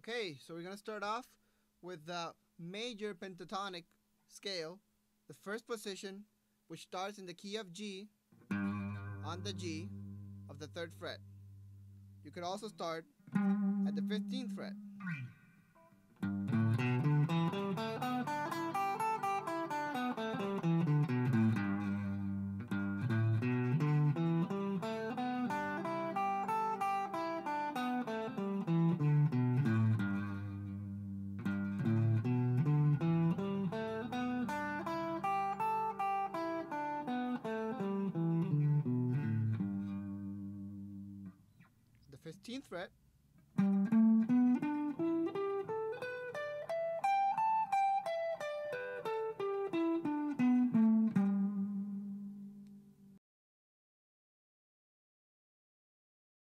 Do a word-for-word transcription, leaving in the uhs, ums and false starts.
Okay, so we're going to start off with the major pentatonic scale, the first position, which starts in the key of G on the G of the third fret. You could also start at the fifteenth fret. The fifteenth fret,